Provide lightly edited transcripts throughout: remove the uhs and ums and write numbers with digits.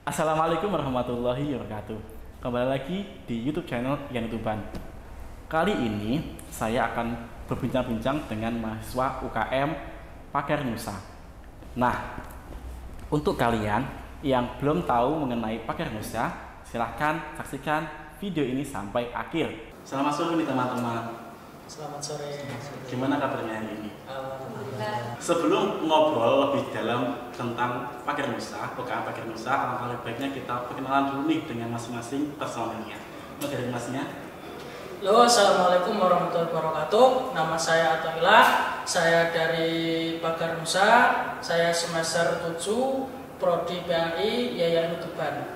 Assalamualaikum warahmatullahi wabarakatuh. Kembali lagi di YouTube channel Ian Tuban. Kali ini saya akan berbincang-bincang dengan mahasiswa UKM Pagar Nusa. Nah, untuk kalian yang belum tahu mengenai Pagar Nusa, silahkan saksikan video ini sampai akhir. Selamat sore nih teman-teman. Selamat sore. Gimana kabarnya hari ini? Alhamdulillah. Sebelum ngobrol lebih dalam tentang Pagar Nusa, UKM Pagar Nusa, alangkah baiknya kita perkenalan dulu nih dengan masing-masing personilnya. Dari masnya. Halo, assalamualaikum warahmatullahi wabarakatuh. Nama saya Atoila. Saya dari Pagar Nusa. Saya semester 7 Prodi PAI Yayan Tuban.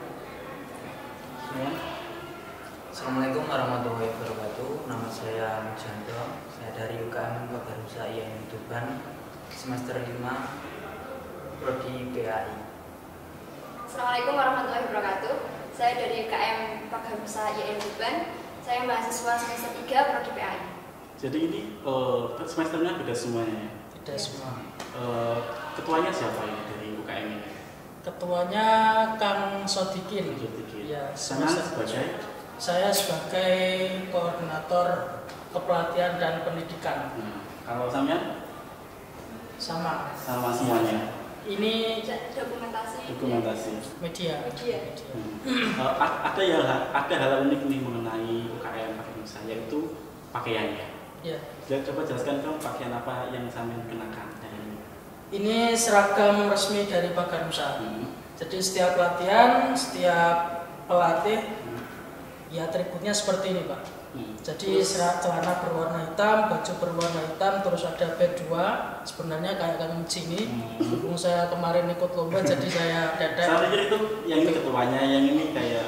Assalamualaikum warahmatullahi wabarakatuh. Nama saya Mujanto. Saya dari UKM Pagar Nusa Yayan Tuban, semester 5 Prodi PAI. Assalamualaikum warahmatullahi wabarakatuh. Saya dari UKM Pagar Nusa Yayan Tuban. Saya mahasiswa semester 3 Prodi PAI. Jadi ini semesternya beda semuanya ya? Tidak semua. Ketuanya siapa ini dari UKM ini? Ketuanya Kang Sodikin. Ya, semester saya sebagai koordinator kepelatihan dan pendidikan. Kalau sampean? Sama semuanya. ini Dokumentasi. media. Ada hal unik nih mengenai UKM Pagar Nusa, yaitu pakaiannya. Ya. Coba jelaskan dong pakaian apa yang sampean kenakan hari ini. Ini seragam resmi dari Pagar Nusa. Jadi setiap latihan, setiap pelatih ya atributnya seperti ini, Pak. Jadi celana berwarna hitam, baju berwarna hitam, terus ada B2. Sebenarnya kayak Kang Cini. Saya kemarin ikut lomba jadi saya dadak. Saya pikir itu yang ini ketuanya, yang ini kayak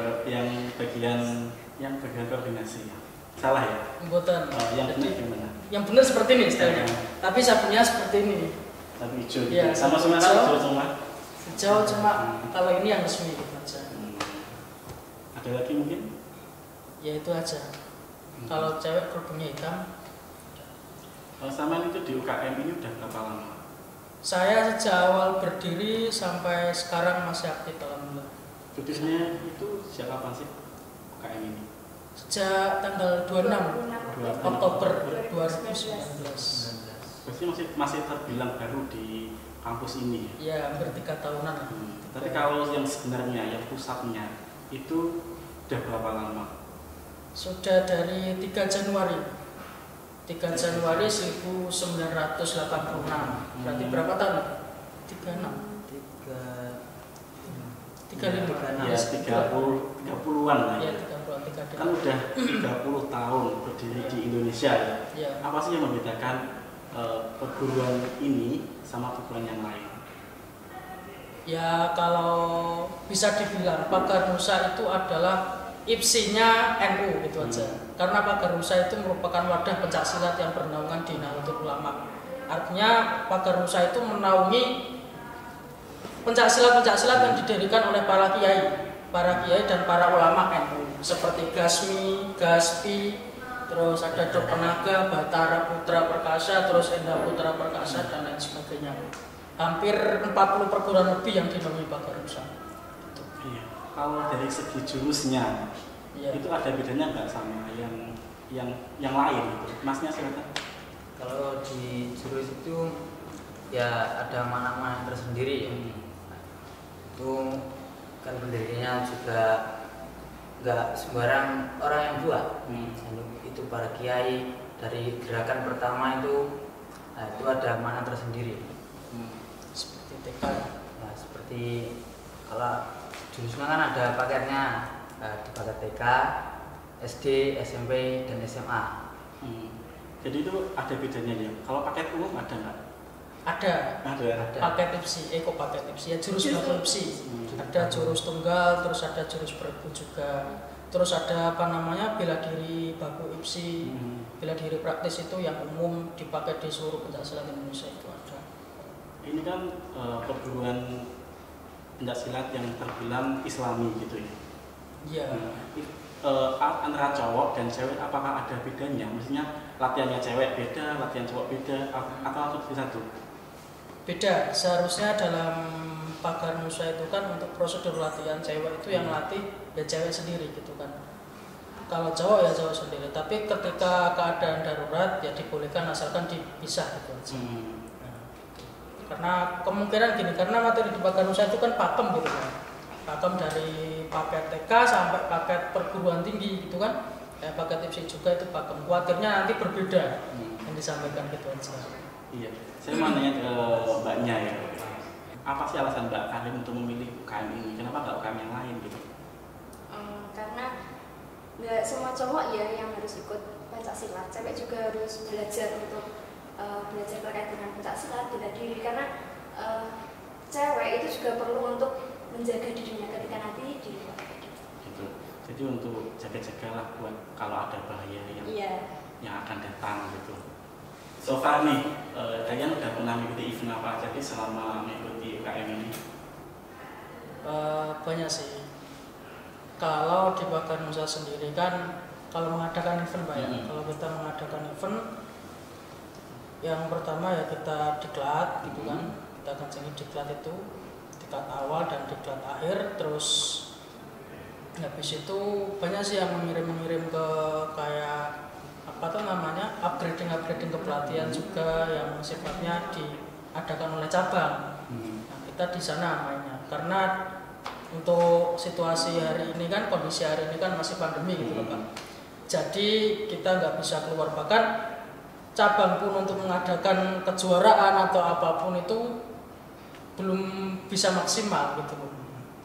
yang bagian koordinasi. Salah ya? Buatan. Yang benar gimana? Yang benar seperti ini stylenya. Tapi sabunnya seperti ini. Tapi hijau. Ya, sama semua hijau semua. Hijau cuma kalau ini yang resmi gitu aja. Ada lagi mungkin? Ya itu aja. Kalau cewek kerudungnya hitam. Sama itu di UKM ini udah berapa lama? Saya sejak awal berdiri sampai sekarang masih aktif alhamdulillah. Berdirinya itu sejak kapan sih UKM ini? Sejak tanggal 26 Oktober 2019. Berarti masih terbilang baru di kampus ini ya? Ya, hampir 3 tahunan. Tapi kalau yang sebenarnya, yang pusatnya itu udah berapa lama? Sudah dari 3 Januari 1986. Berarti berapa tahun? 36 35 ya 30-an lah ya. 30-an Kan udah 30 tahun berdiri di Indonesia ya. Ya. Apa sih yang membedakan perguruan ini sama perguruan yang lain? Ya kalau bisa dibilang Pagar Nusa itu adalah IPSI-nya NU gitu aja. Karena Pagar Nusa itu merupakan wadah pencaksilat yang bernaungan di Nahdlatul Ulama. Artinya Pagar Nusa itu menaungi pencaksilat-pencaksilat yang didirikan oleh para kiai dan para ulama NU seperti Gasmi, Gaspi, terus ada Dok Penaga, Batara Putra Perkasa, terus Enda Putra Perkasa dan lain sebagainya. Hampir 40 perguruan lebih yang dinaungi Pagar Nusa. Iya. Kalau dari segi jurusnya, Ya. itu ada bedanya nggak sama yang lain? Masnya silakan. Kalau di jurus itu ya ada makna-makna tersendiri ya. Itu kan pendirinya juga nggak sembarang orang yang buat. Itu para kiai dari gerakan pertama itu, nah itu ada makna tersendiri. Seperti TK. Ya, seperti kalau jurusnya kan ada paketnya, di paket TK, SD, SMP, dan SMA. Jadi itu ada bedanya ya. Kalau paket umum ada nggak? Ada. Ada. Paket IPSI, paket IPSI, ya jurus baku IPSI. Ada jurus tunggal, terus ada jurus bergu juga. Terus ada bela diri baku IPSI, bela diri praktis itu yang umum dipakai di seluruh pencaksilat Indonesia itu ada. Ini kan perguruan pencaksilat yang terbilang Islami gitu ya. Iya. Antara cowok dan cewek apakah ada bedanya? Maksudnya latihannya cewek beda, latihan cowok beda, atau langsung di satu? Beda. Seharusnya dalam Pagar Nusa itu kan untuk prosedur latihan cewek itu yang latih ya cewek sendiri gitu kan. Kalau cowok ya cowok sendiri. Tapi ketika keadaan darurat ya dibolehkan asalkan dipisah gitu aja. Nah, karena kemungkinan gini, karena materi di Pagar Nusa itu kan pakem gitu kan. Pakem dari paket TK sampai paket perguruan tinggi gitu kan. Kayak paket IPSI juga itu pakem. Khawatirnya nanti berbeda yang disampaikan gitu aja. Iya, saya mau nanya ke Mbaknya ya. Apa sih alasan Mbak Karin untuk memilih UKM ini? Kenapa nggak UKM yang lain gitu? Karena nggak semua cowok ya yang harus ikut Pancasila, cewek juga harus belajar untuk belajar terkait dengan Pancasila, bela diri, karena cewek itu juga perlu untuk menjaga dirinya ketika nanti di luar. Gitu. Jadi untuk jaga-jaga lah buat kalau ada bahaya yang akan datang gitu. So far nih, kalian udah pernah mengikuti event apa aja selama mengikuti UKM ini? Banyak sih. Kalau di Pagar Nusa sendiri kan kalau mengadakan event Pak ya, kalau kita mengadakan event yang pertama ya kita diklat gitu kan, kita kencengi diklat itu, diklat awal dan diklat akhir, terus habis itu banyak sih yang mengirim ke kayak apa tuh namanya upgrading kepelatihan juga yang sifatnya diadakan oleh cabang. Nah, kita di sana mainnya karena untuk situasi hari ini kan, kondisi hari ini kan masih pandemi gitu loh Pak. Jadi kita nggak bisa keluar, bahkan cabang pun untuk mengadakan kejuaraan atau apapun itu belum bisa maksimal gitu loh.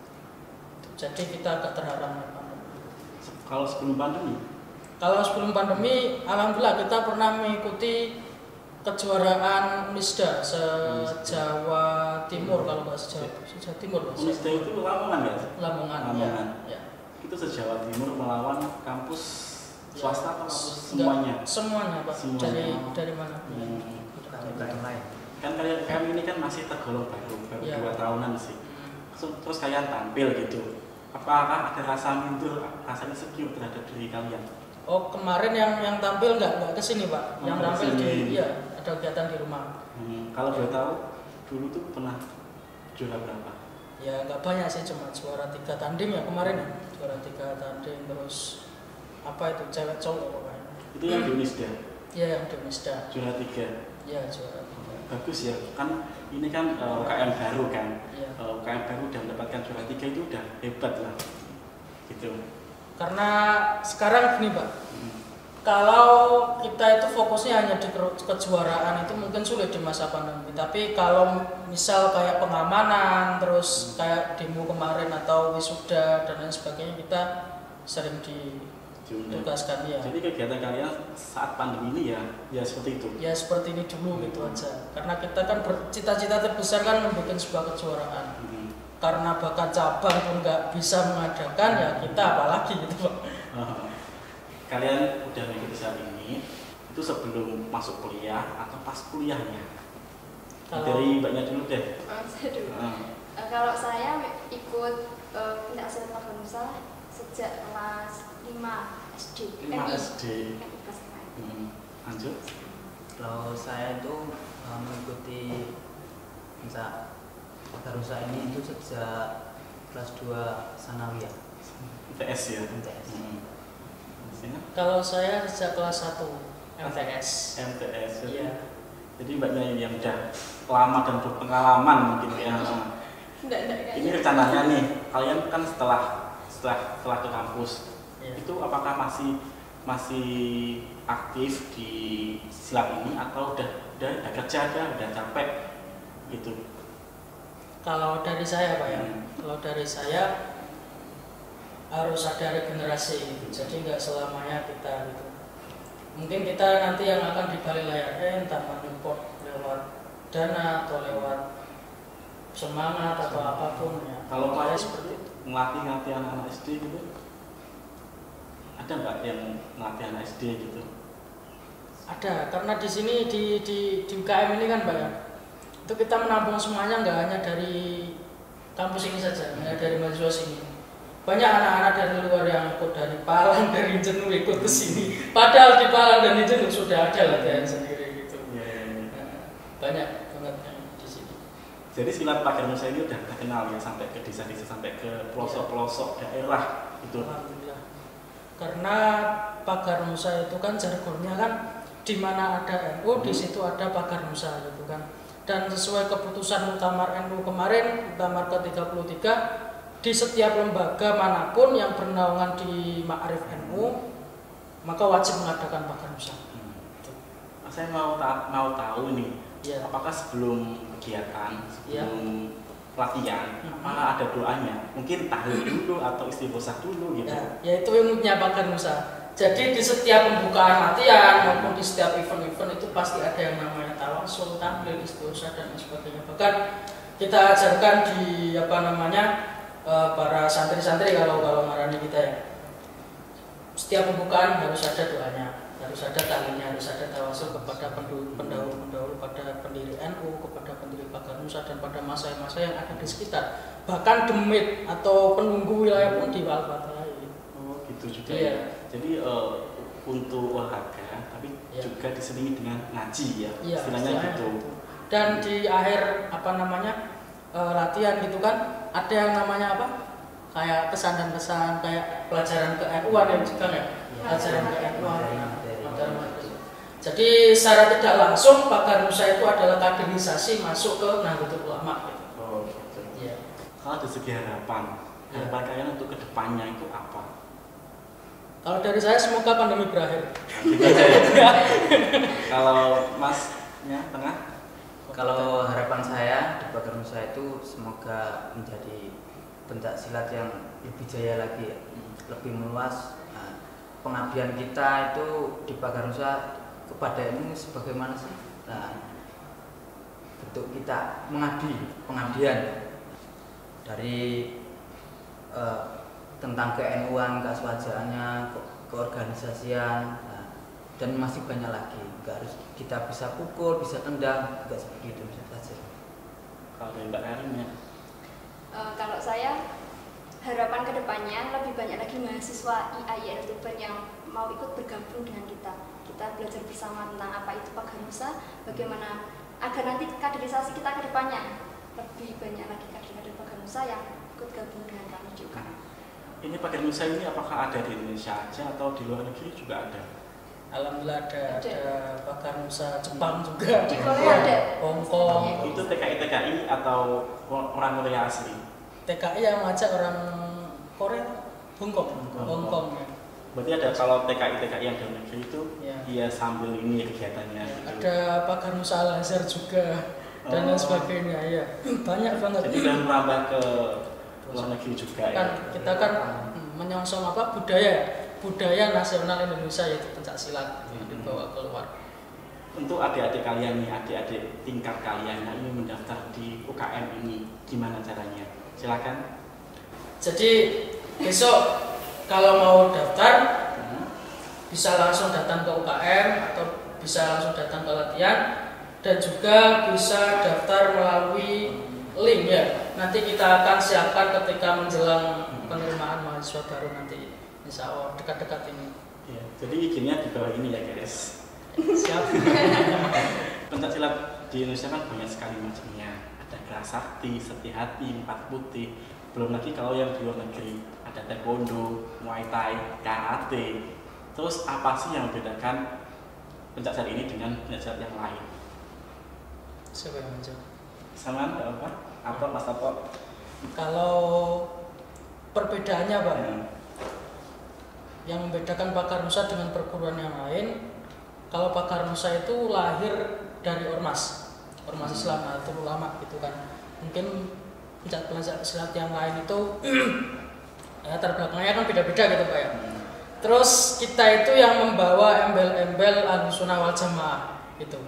Jadi kita agak terhalang pandemi. Kalau sebelum pandemi? Kalau sebelum pandemi, alhamdulillah kita pernah mengikuti kejuaraan Unisda se-Jawa Timur, kalau nggak se-Jawa Timur. Unisda itu Lamongan nggak? Lamongan. Lamongan. Ya. Itu se-Jawa Timur melawan kampus swasta atau kampus semuanya? semuanya? Semuanya Pak. Semuanya. Dari mana? Bukan lain. Kan kalian ini kan masih tergolong baru 2 tahunan sih. Terus kalian tampil gitu. Apakah ada rasa minder, rasa insecure terhadap diri kalian? Oh, kemarin yang tampil nggak kesini Pak. Yang tampil kesini. ada kegiatan di rumah. Kalau boleh tahu, dulu tuh pernah juara berapa? Ya nggak banyak sih, cuma juara 3 tanding ya kemarin ya. Juara 3 tanding, terus apa itu cewek cowok pokoknya. Itu yang di Unisda? Iya, yang di Unisda. Juara 3? Iya, juara 3. Bagus ya, kan ini kan UKM baru kan. Iya. UKM baru dan mendapatkan juara 3 itu udah hebat lah. Gitu. Karena sekarang gini Pak, kalau kita itu fokusnya hanya di kejuaraan itu mungkin sulit di masa pandemi. Tapi kalau misal kayak pengamanan, terus kayak demo kemarin atau wisuda dan lain sebagainya, kita sering ditugaskan ya. Jadi kegiatan kalian saat pandemi ini ya seperti itu? Ya seperti ini dulu gitu aja. Karena kita kan bercita-cita terbesar kan membuat sebuah kejuaraan. Karena bahkan cabang pun nggak bisa mengadakan, ya kita apalagi gitu Pak. Kalian udah mengikuti saat ini, itu sebelum masuk kuliah atau pas kuliahnya? Dari Mbaknya dulu deh. Saya dulu. Kalau saya ikut Pancasila Pagar Nusa sejak kelas 5 SD. 5 SD. Lanjut. Kalau saya itu mengikuti Pagar Nusa ini itu sejak kelas 2 sanawiyah. MTS ya? MTS. Kalau saya sejak kelas 1 MTS. MTS. Iya. Jadi Mbaknya yang udah lama dan berpengalaman mungkin ya. Ini rencananya nih, kalian kan setelah ke kampus, itu apakah masih aktif di silat ini atau udah kerja udah capek gitu? Kalau dari saya Pak ya, kalau dari saya harus ada regenerasi, jadi nggak selamanya kita gitu. Mungkin kita nanti yang akan di balik layar entah menyupport lewat dana atau lewat semangat atau apapun ya. Kalau saya kalian seperti itu. ngelatih anak-anak SD gitu, ada nggak yang ngelatih anak SD gitu? Ada, karena di sini di UKM ini kan Pak ya, itu kita menampung semuanya nggak hanya dari kampus ini saja, hanya dari mahasiswa sini. Banyak anak-anak dari luar yang ikut dari Palang, dari Jenuh ikut ke sini. Padahal di Palang dan di Jenuh sudah ada latihan sendiri gitu. Banyak banget yang di sini. Jadi silat Pagar Nusa ini udah terkenal ya sampai ke desa-desa, sampai ke pelosok-pelosok daerah itu. Alhamdulillah. Karena Pagar Nusa itu kan jargonnya kan di mana ada NU di situ ada Pagar Nusa gitu kan. Dan sesuai keputusan Muktamar NU kemarin, Muktamar ke-33, di setiap lembaga manapun yang bernaungan di Ma'arif NU maka wajib mengadakan Pagar Nusa. Saya mau tahu nih, Ya. apakah sebelum kegiatan, sebelum latihan, apakah ada doanya? Mungkin tahlil dulu atau istighosah dulu gitu. Ya, yaitu ilmunya Pagar Nusa. Jadi di setiap pembukaan latihan maupun di setiap event-event itu pasti ada yang namanya tawasul, tahlil, istighosah dan sebagainya. Bahkan kita ajarkan di para santri-santri kalau marani kita ya. Setiap pembukaan harus ada doanya, harus ada tahlilnya, harus ada tawasul kepada pendahulu pada pendiri NU, kepada pendiri Pagar Nusa dan pada masa-masa yang ada di sekitar. Bahkan demit atau penunggu wilayah pun diwal-watai. Oh, gitu juga Iya. ya. Jadi untuk olahraga tapi juga diselingi dengan ngaji ya. Iya, istilahnya gitu. Dan di akhir latihan gitu kan ada yang namanya apa? Kayak pesan dan pesan, kayak pelajaran ke-NU-an ya juga ya. Pelajaran ke-NU-an. Jadi secara tidak langsung Pagar Nusa itu adalah kaderisasi masuk ke Nahdlatul Ulama gitu. Oh, gitu. Iya. Kalau dari segi harapan kalian untuk kedepannya itu apa? Kalau dari saya semoga pandemi berakhir. Gitu aja ya. Kalau Masnya tengah? Kalau harapan saya di Pagar Nusa itu semoga menjadi pencak silat yang lebih jaya lagi, ya. Lebih meluas. Nah, pengabdian kita itu di Pagar Nusa kepada ini sebagaimana sih? Nah, bentuk kita pengabdian dari tentang ke-NU-an, keaswajaannya, keorganisasian, nah, dan masih banyak lagi. Nggak harus kita bisa pukul, bisa tendang, nggak seperti itu saja. Kalau dari Mbak Karin ya? Kalau saya harapan kedepannya lebih banyak lagi mahasiswa IAIN Tuban yang mau ikut bergabung dengan kita. Kita belajar bersama tentang apa itu Pagar Nusa, bagaimana agar nanti kaderisasi kita kedepannya lebih banyak lagi kader-kader Pagar Nusa yang ikut gabung dengan kami juga. Ini Pagar Nusa ini apakah ada di Indonesia aja atau di luar negeri juga ada? Alhamdulillah ada Pagar Nusa Jepang juga. Di Korea ada. Hong Kong. Itu TKI atau orang Korea asli? TKI yang ngajak orang Korea, Hong Kong. Ya. Berarti ada kalau TKI yang dari negeri itu Ya. dia sambil ini kegiatannya Ya, gitu. ada Pagar Nusa Al-Azhar juga dan lain sebagainya ya. Banyak banget. Jadi udah merambah ke luar negeri juga Kan ya. kita kan menyongsong budaya nasional Indonesia yaitu pencak silat yang dibawa keluar. Untuk adik-adik kalian nih, adik-adik tingkat kalian yang ingin mendaftar di UKM ini, gimana caranya? Silakan. Jadi besok kalau mau daftar bisa langsung datang ke UKM atau bisa langsung datang ke latihan dan juga bisa daftar melalui link ya. Nanti kita akan siapkan ketika menjelang penerimaan mahasiswa baru nanti, insya Allah dekat-dekat ini. Ya, jadi izinnya di bawah ini ya guys. Siap. Pencak silat di Indonesia kan banyak sekali macamnya. Ada Gerak Sakti, Seti Hati, Empat Putih. Belum lagi kalau yang di luar negeri ada Taekwondo, Muay Thai, Karate. Terus apa sih yang membedakan pencak silat ini dengan pencak silat yang lain? Siapa yang menjawab? Sama enggak apa? Atau Mas Tato? Kalau perbedaannya Pak, Ya. yang membedakan Pagar Nusa dengan perguruan yang lain, kalau Pagar Nusa itu lahir dari ormas Islam atau ulama gitu kan. Mungkin pencak silat yang lain itu ya terbelakangnya kan beda-beda gitu Pak ya. Terus kita itu yang membawa embel-embel Ahlussunnah wal Jamaah gitu.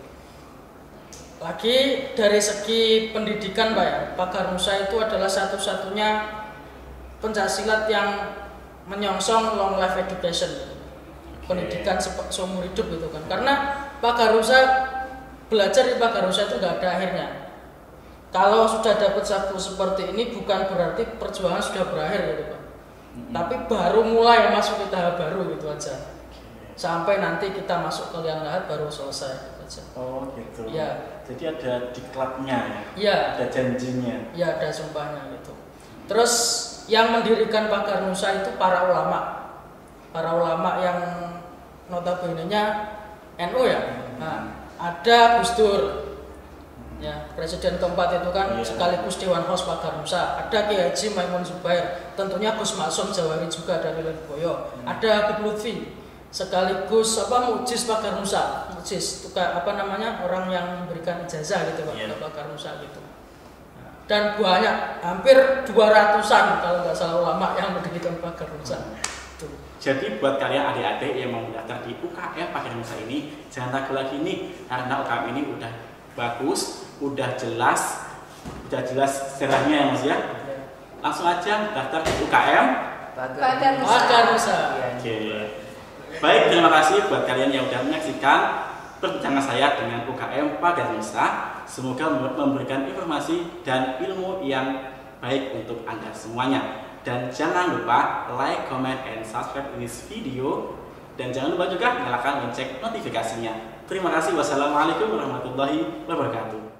Lagi dari segi pendidikan Pak ya, Pagar Nusa itu adalah satu-satunya pencak silat yang menyongsong long life education, pendidikan seumur hidup gitu kan. Karena Pagar Nusa, belajar di Pagar Nusa itu nggak ada akhirnya. Kalau sudah dapat sabtu seperti ini bukan berarti perjuangan sudah berakhir gitu Pak. Tapi baru mulai masuk ke tahap baru gitu aja. Sampai nanti kita masuk ke liang lahat baru selesai gitu aja. Oh gitu. Ya. Jadi ada diklatnya ya? Iya. Ada janjinya? Iya, ada sumpahnya gitu. Terus yang mendirikan Pagar Nusa itu para ulama. Para ulama yang notabene-nya NU ya. Nah, ada Gus Dur. Ya, presiden keempat itu kan sekaligus Dewan Hos Pagar Nusa. Ada Kiai Haji Maimun Zubair, tentunya Gus Maksum Jawari juga dari Lirboyo. Ada Habib Lutfi, sekaligus mujiz Pagar Nusa. Mujiz itu orang yang memberikan ijazah gitu Pak, ke Pagar Nusa gitu. Dan banyak, hampir 200-an kalau nggak salah ulama yang mendirikan Pagar Nusa. Jadi buat kalian adik-adik yang mau mendaftar di UKM Pagar Nusa ini, jangan ragu lagi nih, karena UKM ini udah bagus, udah jelas sejarahnya ya Mas ya. Langsung aja daftar di UKM Pagar Nusa. Oke. Baik, terima kasih buat kalian yang sudah menyaksikan perbincangan saya dengan UKM Pagar Nusa. Semoga memberikan informasi dan ilmu yang baik untuk Anda semuanya. Dan jangan lupa like, comment, and subscribe this video. Dan jangan lupa juga nyalakan lonceng notifikasinya. Terima kasih. Wassalamualaikum warahmatullahi wabarakatuh.